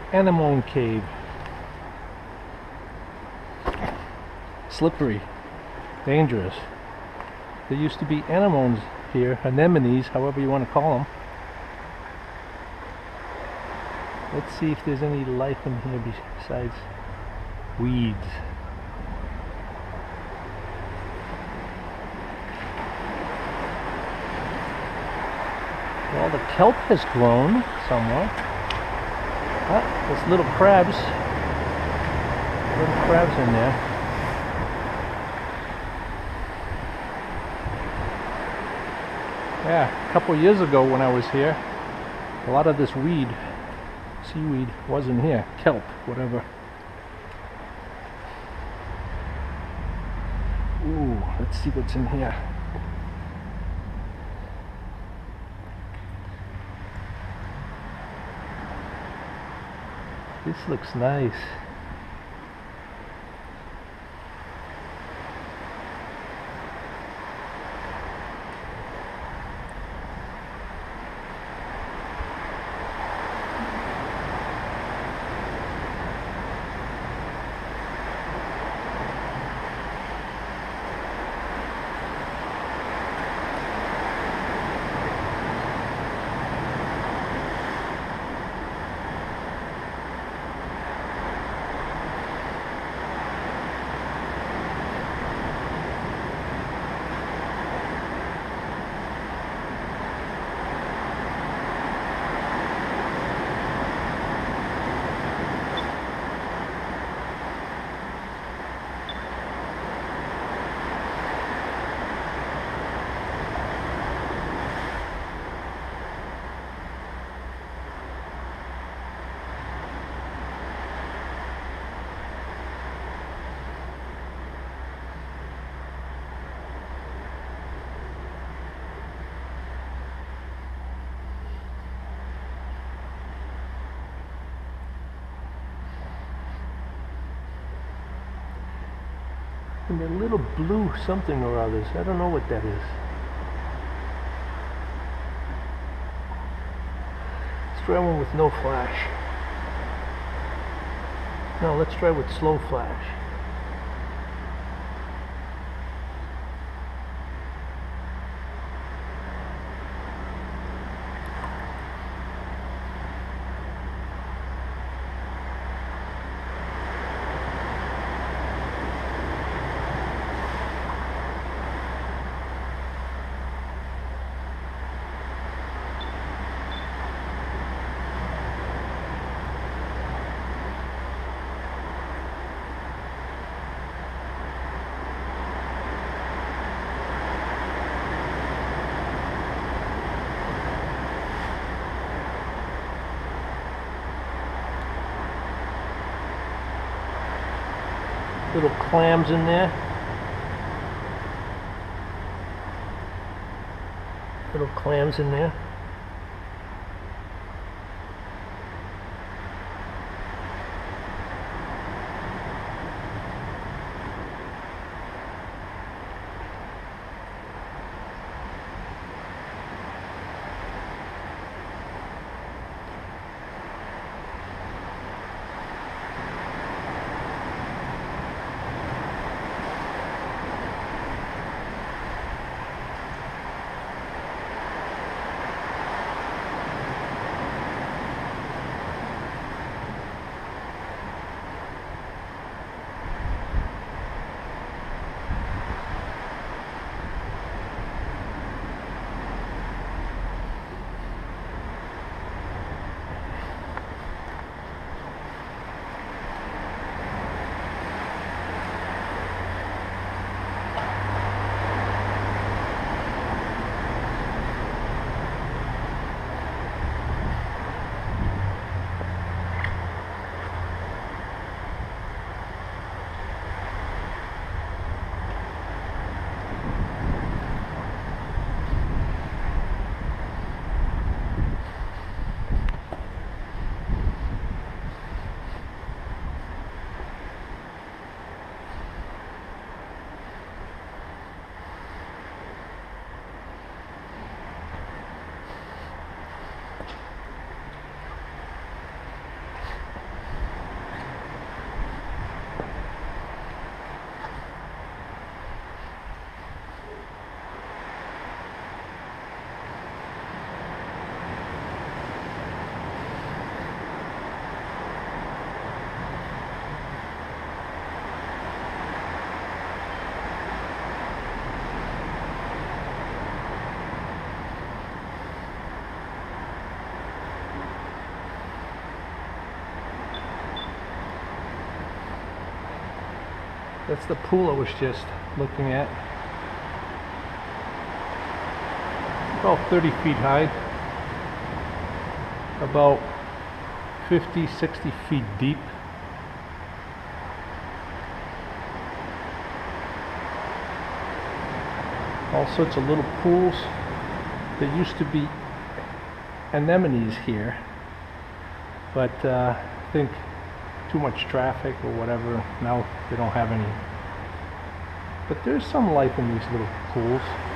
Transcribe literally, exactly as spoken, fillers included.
Anemone Cave. Slippery, dangerous. There used to be anemones here, anemones, however you want to call them. Let's see if there's any life in here besides weeds. Well, the kelp has grown somewhat. Ah, there's little crabs. Little crabs in there. Yeah, a couple years ago when I was here, a lot of this weed, seaweed, wasn't here. Kelp, whatever. Ooh, let's see what's in here. This looks nice. And a little blue something or others. I don't know what that is. Let's try one with no flash. No, let's try with slow flash. Little clams in there. Little clams in there. That's the pool I was just looking at. About thirty feet high. About fifty, sixty feet deep. All sorts of little pools. There used to be anemones here, but uh, I think too much traffic or whatever, now they don't have any. But there's some life in these little pools.